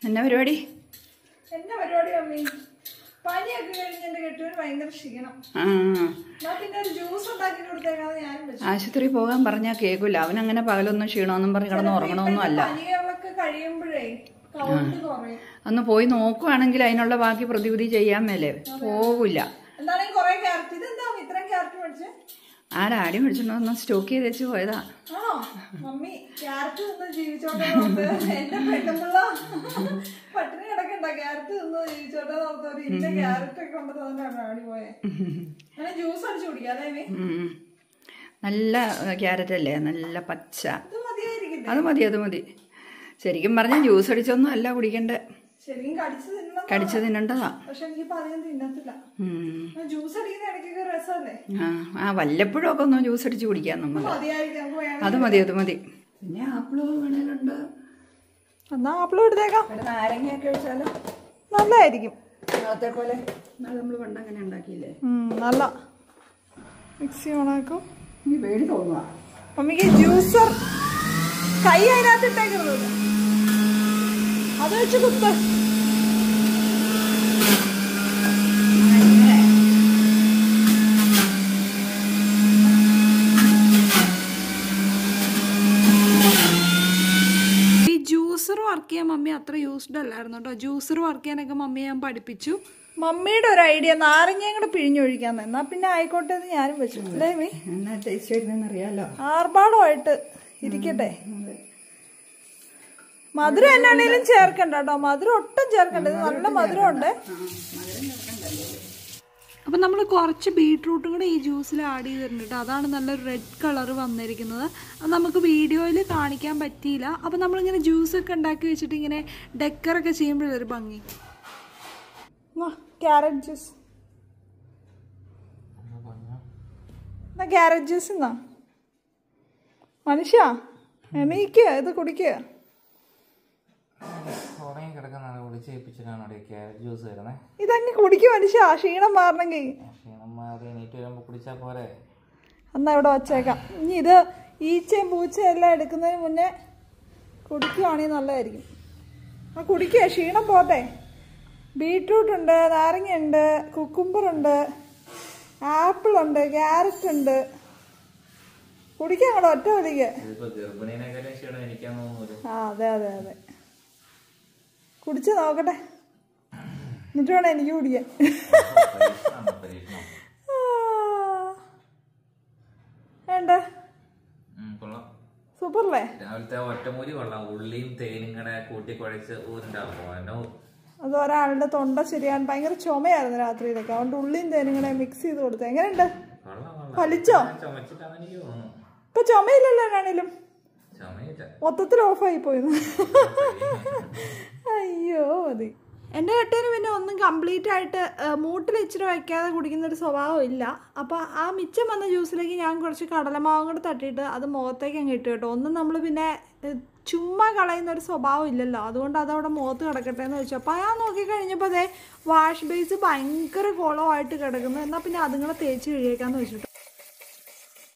എന്നാ പരിപാടി? എന്നാ പരിപാടി അമ്മി? പനിയൊക്കെ കഴിഞ്ഞ് എന്റെ കെട്ടുവിന് ഭയങ്കര ക്ഷീണം. പിന്നെ ഒരു ജ്യൂസ് ഉണ്ടാക്കി കൊടുത്തേക്കാന്ന് ഞാനും വെച്ചു. ആശുപത്രി പോകാൻ പറഞ്ഞാൽ കേൾക്കൂല. അവനങ്ങനെ പകലൊന്നും ക്ഷീണമെന്നും പറഞ്ഞ് കിടന്ന് ഉറങ്ങണമെന്നും അല്ല. പനികളൊക്കെ കഴിയുമ്പോഴേ ഒന്ന് പോയി നോക്കുവാണെങ്കിൽ അതിനുള്ള ബാക്കി പ്രതിവിധി ചെയ്യാൻ മേലെ പോകില്ല. എന്താണെങ്കിൽ കൊറേ ക്യാരറ്റ്. ഇതെന്താ ഇത്രയും ക്യാരറ്റ് മേടിച്ചേ? ആടി മേടിച്ചിട്ടുണ്ടോ? സ്റ്റോക്ക് ചെയ്ത് വെച്ച് പോയതാ. ആണോ മമ്മി? ക്യാരറ്റ് തിന്ന് ജീവിച്ചോട്ടെ. എന്റെ പെണ്ണുമ്പിള്ള പട്ടിണി കിടക്കണ്ട, ക്യാരറ്റ് തിന്ന് ജീവിച്ചോട്ടെ. ഇന്ന ക്യാരറ്റ് ഒക്കെ കൊണ്ട് തന്നിട്ടാണ് ആടി പോയെ. അങ്ങനെ ജ്യൂസ് അടിച്ചു കുടിക്കാം അല്ലേ? നല്ല ക്യാരറ്റ് അല്ലേ? നല്ല പച്ച. അത് മതിയായിരിക്കും. അത് മതി. ശരിക്കും പറഞ്ഞാൽ ജ്യൂസ് അടിച്ചൊന്നും അല്ല കുടിക്കണ്ടേ. ശരിക്കും കടിച്ചു തിന്നണ്ടതാ. പക്ഷെ എനിക്കിപ്പോ അധികം തിന്നത്തില്ല. ജ്യൂസ് അടിക്കുന്ന ഇടയ്ക്കൊക്കെ രസമല്ലേ? വല്ലപ്പോഴും ഒക്കെ ഒന്ന് ജ്യൂസ് അടിച്ച് കുടിക്കാം നമ്മൾ. അത് മതി. പിന്നെ ആപ്പിള് വേണേലുണ്ട്. എന്നാ ആപ്പിളും എടുത്തേക്കാം. നാരങ്ങയൊക്കെ ഒഴിച്ചാലും നല്ലതായിരിക്കും. അതേപോലെ നമ്മൾ പണ്ട് അങ്ങനെ ഉണ്ടാക്കിയില്ലേ? നല്ല മിക്സി ഓണാക്കും. പേടി തോന്നുക മമ്മിക്ക്. ജ്യൂസർ കൈ അതിനകത്ത് ഇട്ടേക്കുന്നത്, അത് വെച്ച് കുത്ത്. ഈ ജ്യൂസർ വർക്ക് ചെയ്യാൻ മമ്മി അത്ര യൂസ്ഡ് അല്ലായിരുന്നു കേട്ടോ. ജ്യൂസർ വർക്ക് ചെയ്യാനൊക്കെ മമ്മിയെ ഞാൻ പഠിപ്പിച്ചു. മമ്മിയുടെ ഒരു ഐഡിയ നാരങ്ങയും കൂടെ പിഴിഞ്ഞൊഴിക്കാൻ. എന്നാ പിന്നെ ആയിക്കോട്ടെ എന്ന് ഞാനും വെച്ചു. അല്ലേ മീ? എന്നാ ടേസ്റ്റ് വരുന്നറിയാലോ. ആർഭാടമായിട്ട് ഇരിക്കട്ടെ. മധുരം എന്നാണേലും ചേർക്കണ്ട കേട്ടോ. മധുരം ഒട്ടും ചേർക്കണ്ട. ഇത് നല്ല മധുരം ഉണ്ട്. അപ്പം നമ്മൾ കുറച്ച് ബീട്രൂട്ടും കൂടെ ഈ ജ്യൂസിൽ ആഡ് ചെയ്തിട്ടുണ്ട് കേട്ടോ. അതാണ് നല്ലൊരു റെഡ് കളർ വന്നിരിക്കുന്നത്. അത് നമുക്ക് വീഡിയോയിൽ കാണിക്കാൻ പറ്റിയില്ല. അപ്പം നമ്മളിങ്ങനെ ജ്യൂസൊക്കെ ഉണ്ടാക്കി വെച്ചിട്ട് ഇങ്ങനെ ഡെക്കറൊക്കെ ചെയ്യുമ്പോഴൊരു ഭംഗി. Carrot juice. ക്യാരറ്റ് ജ്യൂസ് എന്നാ മനുഷ്യ എണീക്കുക, ഇത് കുടിക്കുക. ഇതങ്ങ് കുടിക്കുക മനുഷ്യ, ക്ഷീണം മാറണമെങ്കിൽ. എന്നാ ഇവിടെ വച്ചേക്കാം. ഇനി ഇത് ഈച്ചയും പൂച്ചയും എല്ലാം എടുക്കുന്നതിന് മുന്നേ കുടിക്കുവാണെങ്കിൽ നല്ലതായിരിക്കും. ആ കുടിക്കുക, ക്ഷീണം പോട്ടെ. ബീട്രൂട്ട് ഉണ്ട്, നാരങ്ങയുണ്ട്, കുക്കുംബറുണ്ട്, ആപ്പിളുണ്ട്, ക്യാരറ്റ് ഉണ്ട്. കുടിക്കാൻ കൂടെ ഒറ്റ വലിക്ക്. അതെ കുടിച്ച് നോക്കട്ടെ, എന്നിട്ട് വേണം എനിക്ക് കുടിക്കാൻ. വേണ്ട സൂപ്പറല്ലേ? രാവിലത്തെ ഒറ്റമൂലി കൊള്ളാം. ഉള്ളിയും തേനും കൂടെ കൂട്ടി കുഴച്ച് ഊരുണ്ടാവും. അത് ഒരാളുടെ തൊണ്ട ശരിയാൻ ഭയങ്കര ചുമയായിരുന്നു രാത്രിയിലൊക്കെ. അതുകൊണ്ട് ഉള്ളിയും തേനും കൂടെ മിക്സ് ചെയ്ത് കൊടുത്തു. എങ്ങനെയുണ്ട്? ഫലിച്ചോ? ഇപ്പൊ ചുമയില്ലല്ലോ ആണേലും. മൊത്തത്തിൽ ഓഫായി പോയിരുന്നു. അയ്യോ മതി. എൻ്റെ കെട്ടിന് പിന്നെ ഒന്നും കംപ്ലീറ്റ് ആയിട്ട് മൂട്ടിൽ ഇച്ചിരി വയ്ക്കാതെ കുടിക്കുന്നൊരു സ്വഭാവം ഇല്ല. അപ്പോൾ ആ മിച്ചം വന്ന ജ്യൂസിലേക്ക് ഞാൻ കുറച്ച് കടലമാവും കൂടെ തട്ടിയിട്ട് അത് മുഖത്തേക്ക് അങ്ങ് ഇട്ട് കേട്ടോ. ഒന്നും നമ്മൾ പിന്നെ ചുമ്മാ കളയുന്നൊരു സ്വഭാവം ഇല്ലല്ലോ. അതുകൊണ്ട് അതവിടെ മുഖത്ത് കിടക്കട്ടെ എന്ന് വെച്ചു. അപ്പോൾ ഞാൻ നോക്കിക്കഴിഞ്ഞപ്പോൾ അതേ വാഷ് ബേസ് ഭയങ്കര കുളമായിട്ട് കിടക്കുന്നു. എന്നാൽ പിന്നെ അതുങ്ങളെ തേച്ച് കഴിയേക്കാന്ന് വെച്ചിട്ട്